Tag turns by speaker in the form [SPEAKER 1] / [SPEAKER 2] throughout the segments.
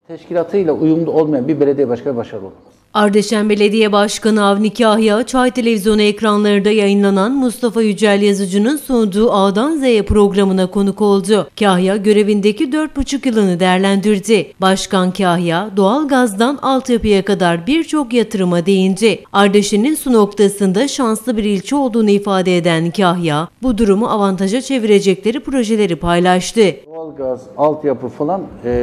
[SPEAKER 1] Teşkilatıyla uyumlu olmayan bir belediye başkanı başarılı olamaz.
[SPEAKER 2] Ardeşen Belediye Başkanı Avni Kahya, Çay Televizyonu ekranlarında yayınlanan Mustafa Yücel Yazıcı'nın sunduğu A'dan Z'ye programına konuk oldu. Kahya, görevindeki 4,5 yılını değerlendirdi. Başkan Kahya, doğalgazdan altyapıya kadar birçok yatırıma değindi. Ardeşen'in su noktasında şanslı bir ilçe olduğunu ifade eden Kahya, bu durumu avantaja çevirecekleri projeleri paylaştı.
[SPEAKER 1] Doğalgaz, altyapı falan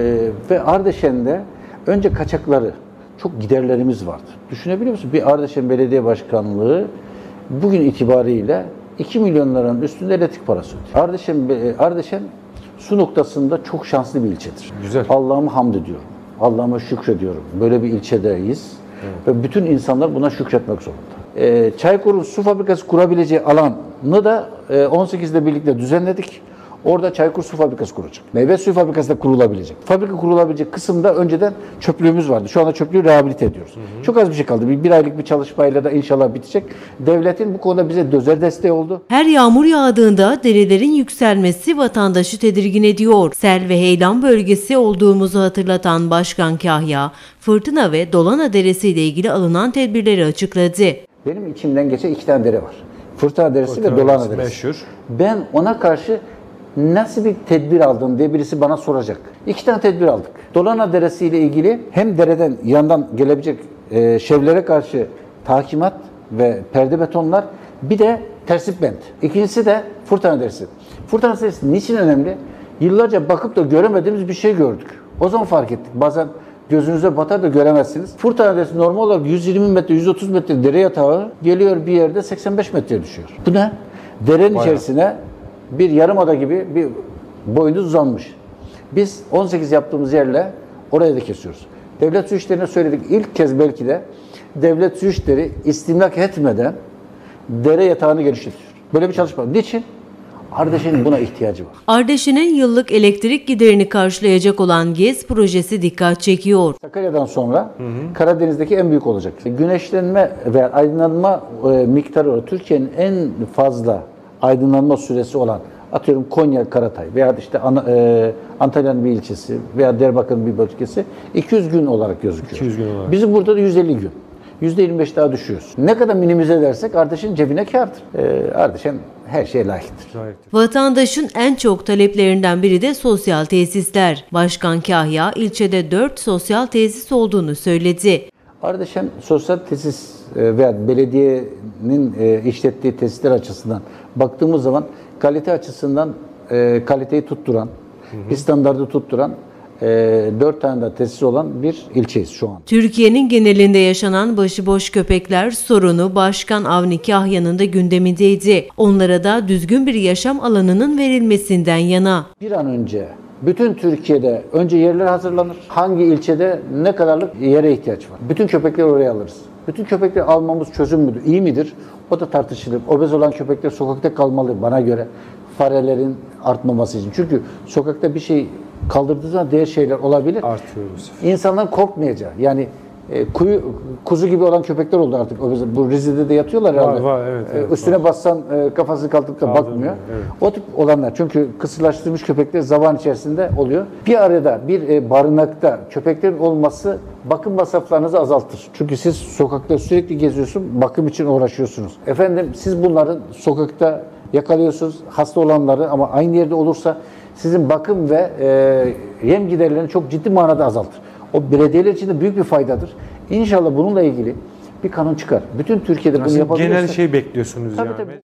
[SPEAKER 1] ve Ardeşen'de önce kaçakları, çok giderlerimiz vardı. Düşünebiliyor musun? Bir Ardeşen Belediye Başkanlığı bugün itibariyle 2 milyon liranın üstünde elektrik parası ödüyor. Ardeşen su noktasında çok şanslı bir ilçedir.
[SPEAKER 3] Güzel.
[SPEAKER 1] Allah'ıma hamd ediyorum. Allah'ıma şükrediyorum. Böyle bir ilçedeyiz. Evet. Ve bütün insanlar buna şükretmek zorunda. Çaykur'un su fabrikası kurabileceği alanı da 18'de birlikte düzenledik. Orada Çaykur Su Fabrikası kuracak. Meyve suyu fabrikası da kurulabilecek. Fabrika kurulabilecek kısımda önceden çöplüğümüz vardı. Şu anda çöplüğü rehabilite ediyoruz. Çok az bir şey kaldı. Bir aylık bir çalışmayla da inşallah bitecek. Devletin bu konuda bize dozer desteği oldu.
[SPEAKER 2] Her yağmur yağdığında derelerin yükselmesi vatandaşı tedirgin ediyor. Sel ve heyelan bölgesi olduğumuzu hatırlatan Başkan Kahya, Fırtına ve Dolana Deresi ile ilgili alınan tedbirleri açıkladı.
[SPEAKER 1] Benim içimden geçen 2 tane dere var. Fırtına Deresi ve Dolana Deresi.
[SPEAKER 3] Meşhur.
[SPEAKER 1] Ben ona karşı nasıl bir tedbir aldın diye birisi bana soracak. 2 tane tedbir aldık. Dolana Deresi ile ilgili hem dereden yandan gelebilecek şevlere karşı takimat ve perde betonlar, bir de tersip bent. İkincisi de Fırtına Deresi. Fırtına Deresi niçin önemli? Yıllarca bakıp da göremediğimiz bir şey gördük. O zaman fark ettik. Bazen gözünüze batar da göremezsiniz. Fırtına Deresi normal olarak 120 metre, 130 metre dere yatağı geliyor bir yerde 85 metreye düşüyor. Bu ne? Derenin içerisine bir yarımada gibi bir boyunca uzanmış. Biz 18 yaptığımız yerle oraya da kesiyoruz. Devlet Su İşleri'ne söyledik. İlk kez belki de Devlet Su İşleri istimlak etmeden dere yatağını genişletiyor. Böyle bir çalışma. Niçin? Ardeşen'in buna ihtiyacı var.
[SPEAKER 2] Ardeşen'in yıllık elektrik giderini karşılayacak olan GES projesi dikkat çekiyor.
[SPEAKER 1] Sakarya'dan sonra Karadeniz'deki en büyük olacak. Güneşlenme ve aydınlanma miktarı Türkiye'nin en fazla aydınlanma süresi olan, atıyorum Konya, Karatay veya işte Antalya'nın bir ilçesi veya Diyarbakır'ın bir bölgesi 200 gün olarak gözüküyor.
[SPEAKER 3] 200 gün olarak.
[SPEAKER 1] Bizim burada da 150 gün. %25 daha düşüyoruz. Ne kadar minimize edersek Ardeşen'in cebine kârdır. Ardeşen her şeye layıktır.
[SPEAKER 2] Vatandaşın en çok taleplerinden biri de sosyal tesisler. Başkan Kahya, ilçede 4 sosyal tesis olduğunu söyledi.
[SPEAKER 1] Ardeşen sosyal tesis veya belediyenin işlettiği tesisler açısından baktığımız zaman kalite açısından kaliteyi tutturan, bir standardı tutturan 4 tane de tesis olan bir ilçeyiz şu an.
[SPEAKER 2] Türkiye'nin genelinde yaşanan başıboş köpekler sorunu Başkan Avni Kahya'nın da gündemindeydi. Onlara da düzgün bir yaşam alanının verilmesinden yana.
[SPEAKER 1] Bir an önce bütün Türkiye'de önce yerler hazırlanır. Hangi ilçede ne kadarlık yere ihtiyaç var? Bütün köpekleri oraya alırız. Bütün köpekleri almamız çözüm müdür? İyi midir? O da tartışılır. Obez olan köpekler sokakta kalmalı bana göre. Farelerin artmaması için. Çünkü sokakta bir şey kaldırdığı zaman diğer şeyler olabilir.
[SPEAKER 3] Artıyor bu sefer.
[SPEAKER 1] İnsanların korkmayacağı. Yani kuzu gibi olan köpekler oldu artık. Bu Rize'de de yatıyorlar herhalde.
[SPEAKER 3] Var, evet,
[SPEAKER 1] üstüne bassan kafasını kaldırıp da bakmıyor.
[SPEAKER 3] Evet.
[SPEAKER 1] O tip olanlar. Çünkü kısırlaştırılmış köpekler zaman içerisinde oluyor. Bir arada bir barınakta köpeklerin olması bakım masraflarınızı azaltır. Çünkü siz sokakta sürekli geziyorsun, bakım için uğraşıyorsunuz. Efendim siz bunların sokakta yakalıyorsunuz hasta olanları ama aynı yerde olursa sizin bakım ve yem giderlerini çok ciddi manada azaltır. O belediyeler için de büyük bir faydadır. İnşallah bununla ilgili bir kanun çıkar. Bütün Türkiye'de bunu yapabiliyorsa...
[SPEAKER 3] Genel şey bekliyorsunuz
[SPEAKER 1] tabii,
[SPEAKER 3] yani.
[SPEAKER 1] Tabii.